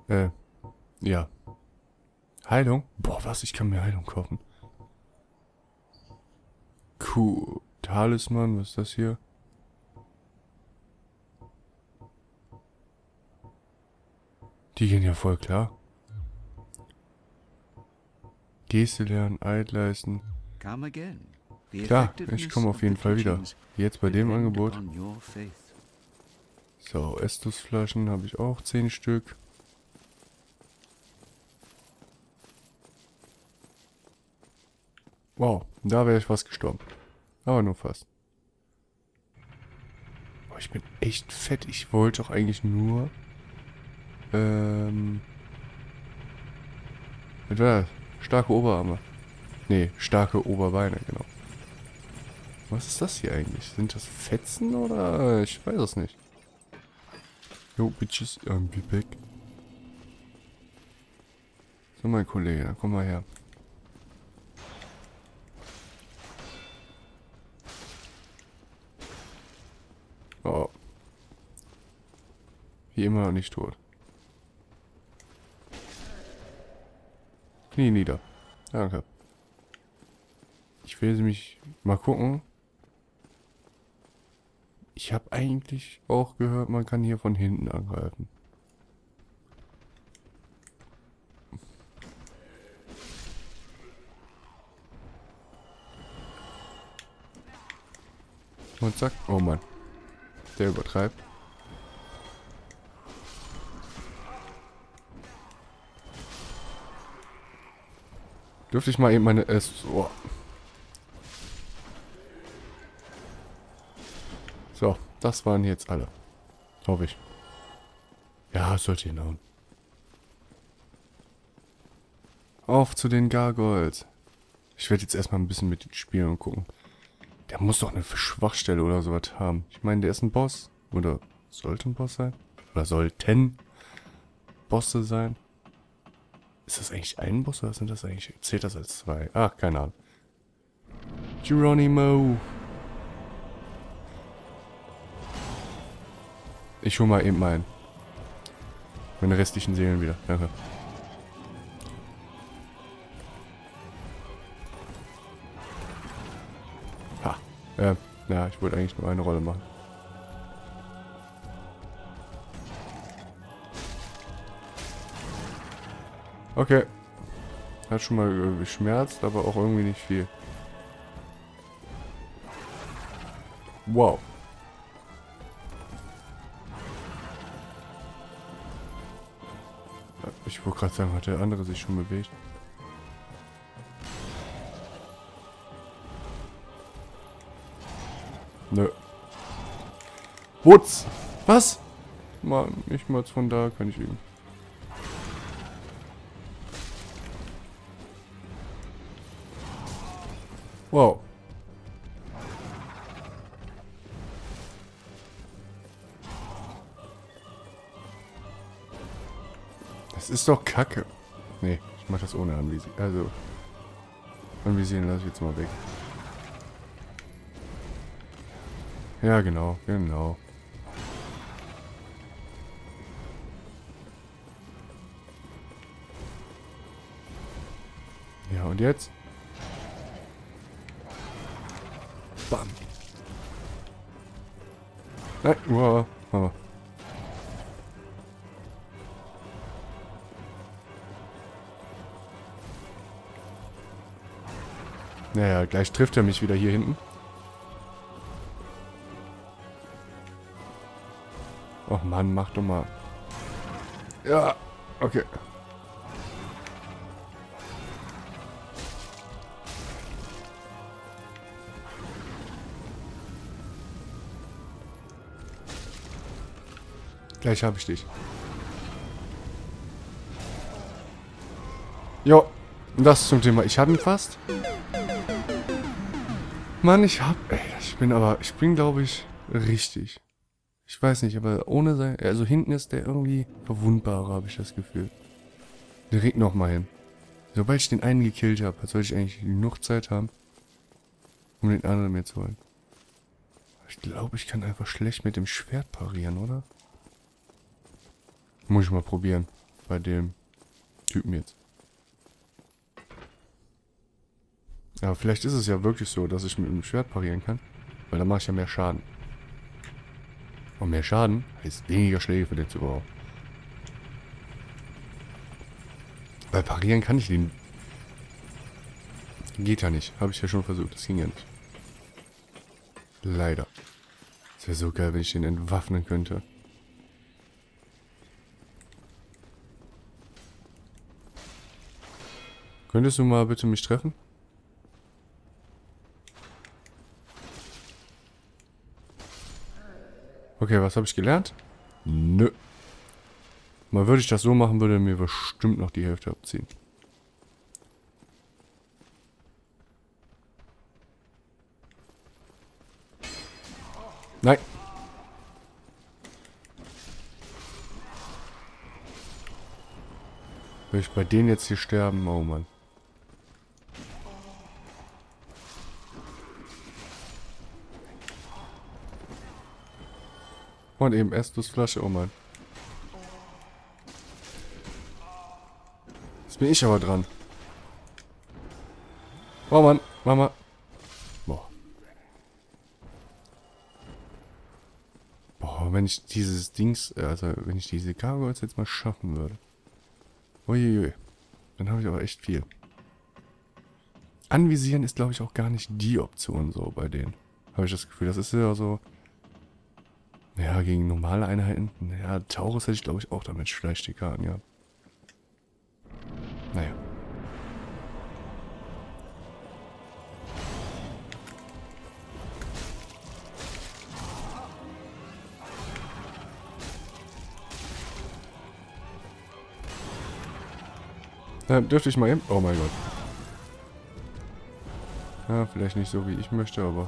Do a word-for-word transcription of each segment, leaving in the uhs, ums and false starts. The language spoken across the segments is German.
Äh, ja. Heilung? Boah, was? Ich kann mir Heilung kaufen. Cool. Talisman, was ist das hier? Die gehen ja voll klar. Geste lernen, Eid leisten. Come again. The Klar, ich effectiveness komme auf of jeden the Fall wieder. teachings Jetzt bei dem depend Angebot. on your faith. So, Estusflaschen habe ich auch zehn Stück. Wow, da wäre ich fast gestorben. Aber nur fast. Boah, ich bin echt fett. Ich wollte doch eigentlich nur... Ähm... Was war das? Starke Oberarme. Nee, starke Oberbeine, genau. Was ist das hier eigentlich? Sind das Fetzen oder... Ich weiß es nicht. Jo, Bitches, I'm be back. So, mein Kollege, dann komm mal her. Oh. Wie immer noch nicht tot. Knie nieder. Danke. Ich will mich mal gucken. Ich habe eigentlich auch gehört, man kann hier von hinten angreifen. Und zack. Oh Mann. Der übertreibt. Dürfte ich mal eben meine... Es oh. So, das waren jetzt alle. Hoffe ich. Ja, sollte hinhauen. Auf zu den Gargoyles. Ich werde jetzt erstmal ein bisschen mit ihm spielen und gucken. Der muss doch eine Schwachstelle oder sowas haben. Ich meine, der ist ein Boss. Oder sollte ein Boss sein? Oder sollten Bosse sein? Ist das eigentlich ein Boss oder sind das eigentlich... Zählt das als zwei? Ach, keine Ahnung. Geronimo. Ich hole mal eben meinen. Meine restlichen Seelen wieder. Danke. Ha. Äh, ja, ich wollte eigentlich nur eine Rolle machen. Okay. Hat schon mal äh, geschmerzt, aber auch irgendwie nicht viel. Wow. Ich wollte gerade sagen, hat der andere sich schon bewegt? Nö. Wutz! Was? Mann, nicht mal von da kann ich üben. Wow. Das ist doch Kacke. Nee, ich mach das ohne Anvisieren. Also, Anvisieren lasse ich jetzt mal weg. Ja, genau, genau. Ja, und jetzt? Bam. Nein, wow. Oh. Naja, gleich trifft er mich wieder hier hinten. Och Mann, mach doch mal. Ja, okay. Gleich habe ich dich. Jo, das zum Thema. Ich hatte ihn fast. Mann, ich hab... Ey, ich bin aber... Ich bin, glaube ich, richtig. Ich weiß nicht, aber ohne sein... Also hinten ist der irgendwie verwundbarer, habe ich das Gefühl. Der regt noch mal hin. Sobald ich den einen gekillt habe, soll ich eigentlich genug Zeit haben, um den anderen mir zu holen. Ich glaube, ich kann einfach schlecht mit dem Schwert parieren, oder? Muss ich mal probieren. bei dem Typen jetzt. Aber vielleicht ist es ja wirklich so, dass ich mit dem Schwert parieren kann. Weil dann mache ich ja mehr Schaden. Und mehr Schaden heißt weniger Schläge für den Zuhörer. Weil parieren kann ich den... Geht ja nicht. Habe ich ja schon versucht. Das ging ja nicht. Leider. Es wäre so geil, wenn ich den entwaffnen könnte. Könntest du mal bitte mich treffen? Okay, was habe ich gelernt? Nö. Mal würde ich das so machen, würde er mir bestimmt noch die Hälfte abziehen. Nein. Will ich bei denen jetzt hier sterben? Oh Mann. Und eben Estus-Flasche, oh Mann. Jetzt bin ich aber dran. Oh Mann, Mama. Boah. Boah, wenn ich dieses Dings, also wenn ich diese Gargoyles jetzt mal schaffen würde. Uiuiui. Dann habe ich aber echt viel. Anvisieren ist, glaube ich, auch gar nicht die Option so bei denen. Habe ich das Gefühl. Das ist ja so... Ja, gegen normale Einheiten. Ja, Taurus hätte ich, glaube ich, auch damit vielleicht die Karten, ja. Naja. Dann dürfte ich mal eben... Oh mein Gott. Ja, vielleicht nicht so, wie ich möchte, aber...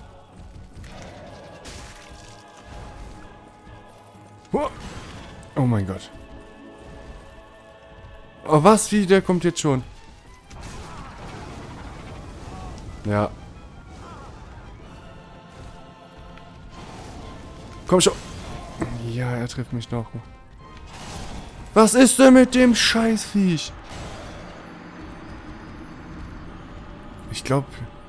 Oh mein Gott. Oh, was? Wie? Der kommt jetzt schon. Ja. Komm schon. Ja, er trifft mich noch. Was ist denn mit dem Scheißviech? Ich glaube...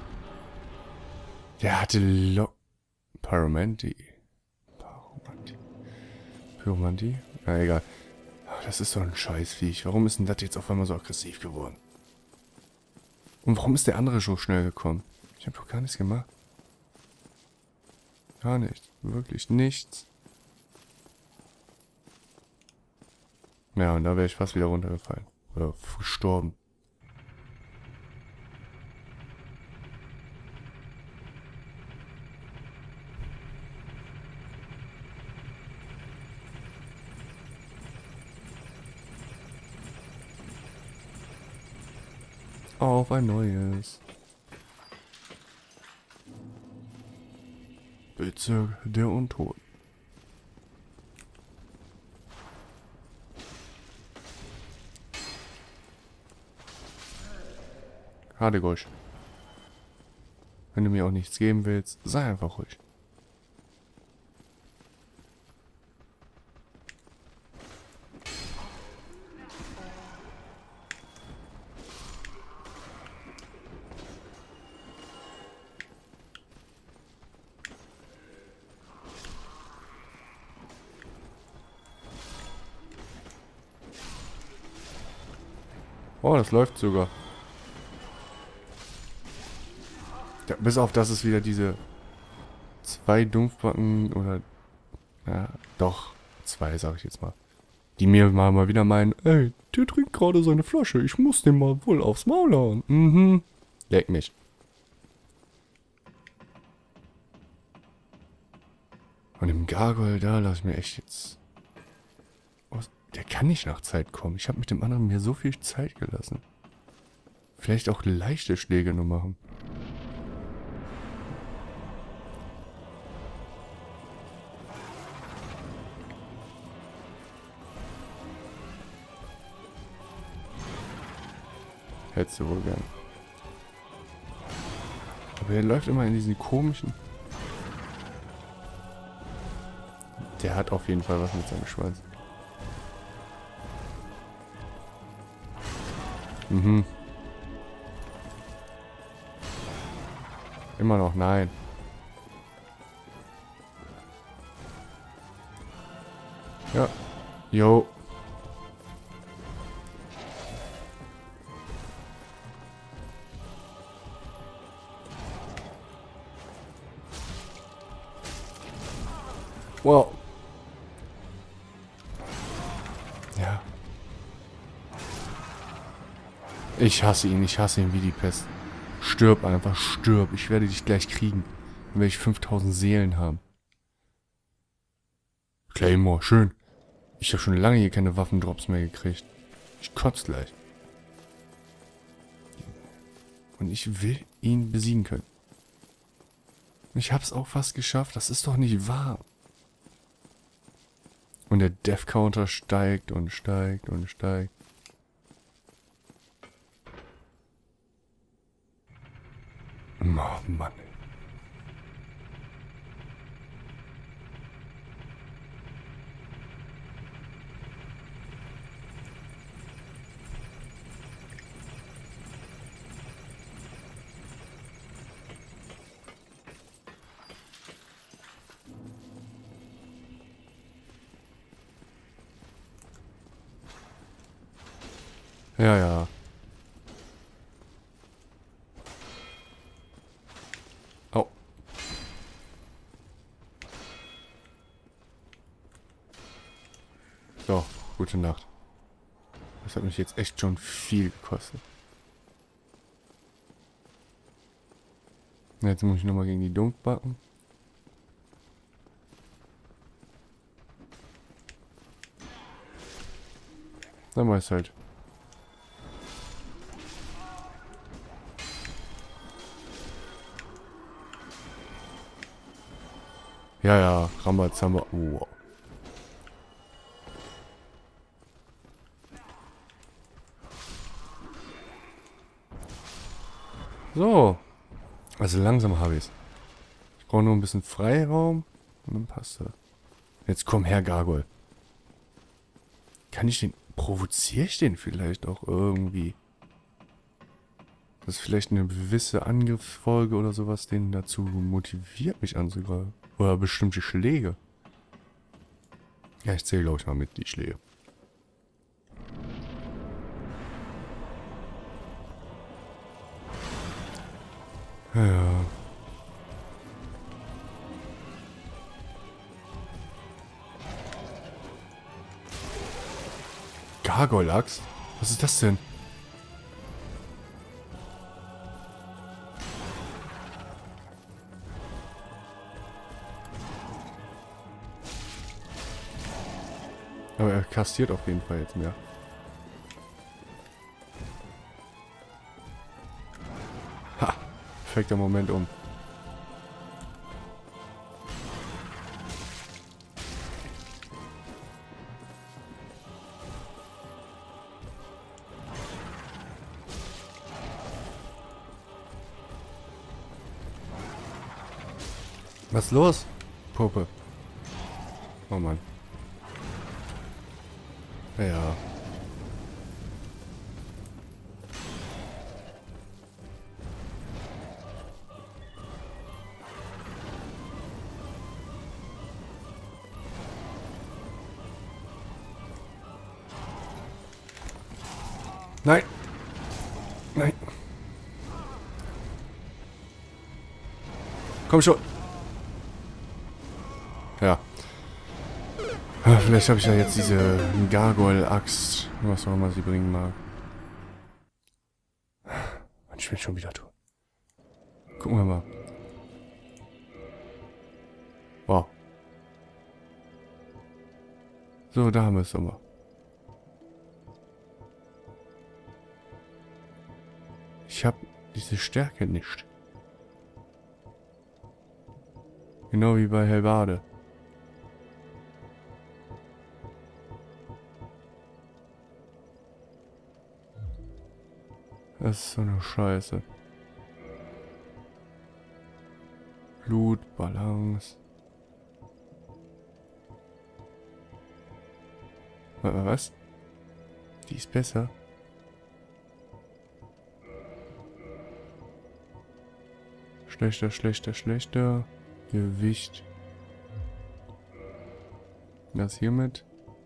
Der hatte Lo... Pyromantie. Pyromantie. Pyromantie? Na egal. Das ist doch ein Scheißviech. Warum ist denn das jetzt auf einmal so aggressiv geworden? Und warum ist der andere so schnell gekommen? Ich habe doch gar nichts gemacht. Gar nichts. Wirklich nichts. Ja, und da wäre ich fast wieder runtergefallen. Oder gestorben. Auf ein neues. Bezirk der Untoten. Hadegosch. Wenn du mir auch nichts geben willst, sei einfach ruhig. Oh, das läuft sogar. Ja, bis auf das es wieder diese zwei Dumpfbacken oder... Ja, doch. Zwei, sag ich jetzt mal. Die mir mal, mal wieder meinen, ey, der trinkt gerade seine Flasche. Ich muss den mal wohl aufs Maul hauen. Mhm. Leck mich. Und im Gargoyle, da lass ich mir echt jetzt... Der kann nicht nach Zeit kommen. Ich habe mit dem anderen mir so viel Zeit gelassen. Vielleicht auch leichte Schläge nur machen. Hättest du wohl gern. Aber er läuft immer in diesen komischen... Der hat auf jeden Fall was mit seinem Schwanz. Mhm. Immer noch nein. Ja. Jo. Wow. Ja. Ich hasse ihn, ich hasse ihn wie die Pest. Stirb einfach, stirb. Ich werde dich gleich kriegen. Dann werde ich fünftausend Seelen haben. Claymore, schön. Ich habe schon lange hier keine Waffendrops mehr gekriegt. Ich kotze gleich. Und ich will ihn besiegen können. Ich hab's auch fast geschafft. Das ist doch nicht wahr. Und der Death Counter steigt und steigt und steigt. Oh Mann. Ja, ja. Oh. So, gute Nacht. Das hat mich jetzt echt schon viel gekostet. Jetzt muss ich nochmal gegen die Dunk backen. Dann mach ich's halt. Ja, ja, Rambazamba. Wow. So. Also langsam habe ich es. Ich brauche nur ein bisschen Freiraum und dann passt das. Jetzt komm her, Gargoyle. Kann ich den... Provoziere ich den vielleicht auch irgendwie? Das ist vielleicht eine gewisse Angriffsfolge oder sowas, den dazu motiviert, mich anzugreifen. Oder bestimmte Schläge. Ja, ich zähle, glaube ich, mal mit die Schläge. Ja. Gargoyle-Axt? Was ist das denn? Aber er kastiert auf jeden Fall jetzt mehr. Ha! Perfekter Moment um. Was ist los? Puppe. Oh Mann. Ja. Nein. Nein. Komm schon. Ja. Vielleicht habe ich ja jetzt diese Gargoyle-Axt, was auch immer sie bringen mag. Und ich bin schon wieder tot. Gucken wir mal. Wow. So, da haben wir es aber. Ich habe diese Stärke nicht. Genau wie bei Helbade. Das ist so eine Scheiße. Blut, Balance. Was? Die ist besser. Schlechter, schlechter, schlechter. Gewicht. Das hiermit.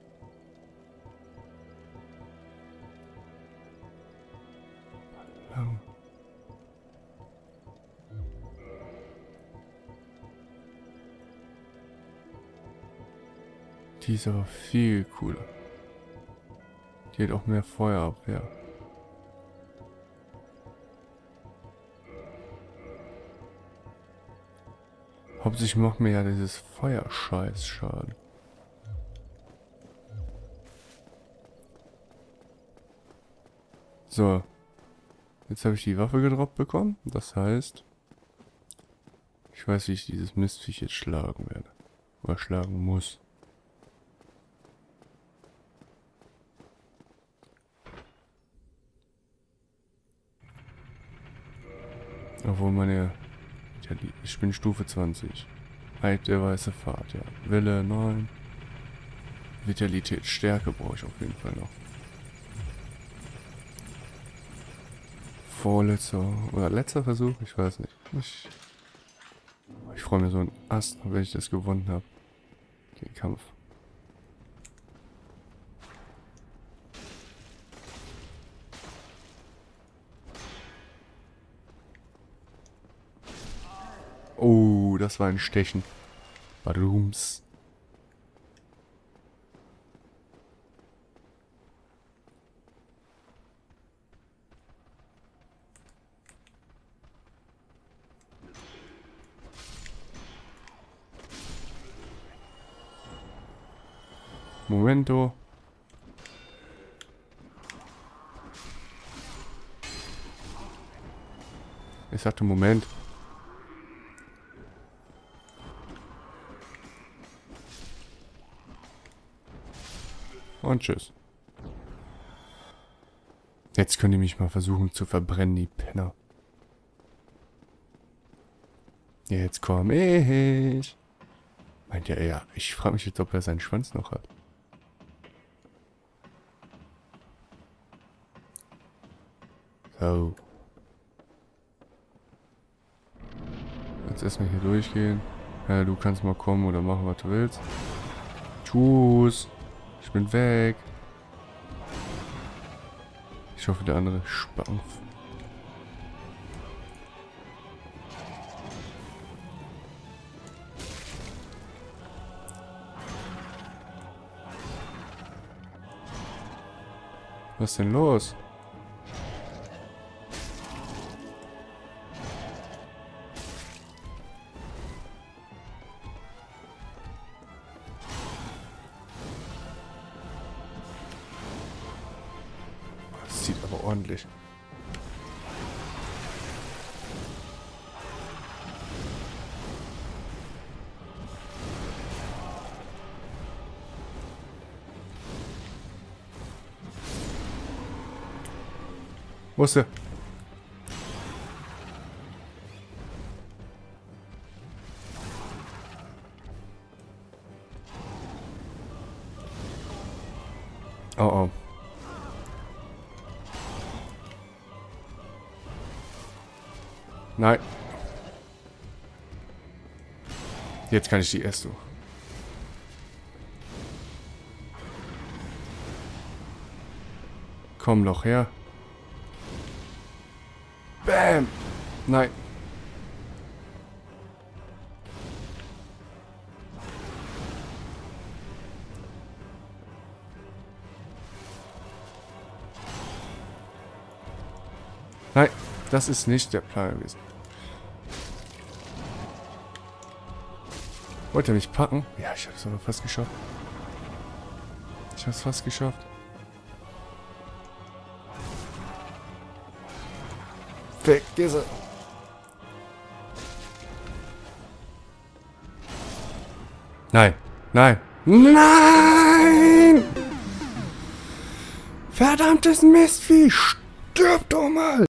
Lang. Die ist aber viel cooler. Die hat auch mehr Feuerabwehr. Hauptsächlich macht mir ja dieses Feuerscheiß Schaden. So. Jetzt habe ich die Waffe gedroppt bekommen. Das heißt, ich weiß, wie ich dieses Mistviech jetzt schlagen werde. Oder schlagen muss. Obwohl meine... Ja, die, ich bin Stufe zwanzig. Halt der weiße Pfad, ja. Wille neun. Vitalität, Stärke brauche ich auf jeden Fall noch. Vorletzter oder letzter Versuch, ich weiß nicht. Ich, ich freue mich so ein Ast, wenn ich das gewonnen habe. Den Kampf. Oh, das war ein Stechen. Badums. Momento. Ich sagte Moment. Und tschüss. Jetzt könnt ihr mich mal versuchen zu verbrennen, die Penner. Jetzt komm ich. Meint er, ja, ich frage mich jetzt, ob er seinen Schwanz noch hat. So. Jetzt erstmal hier durchgehen. Ja, du kannst mal kommen oder machen, was du willst. Tschüss. Ich bin weg. Ich hoffe, der andere Spampf. Was ist denn los? Das sieht aber ordentlich. Wo ist der? Oh oh. Nein. Jetzt kann ich die erst so. Komm doch her. Bam! Nein. Nein, das ist nicht der Plan gewesen. Wollte er mich packen? Ja, ich habe es aber fast geschafft. Ich habe es fast geschafft. Vergiss es. Nein, nein, nein! Verdammtes Mistvieh, stirb doch mal!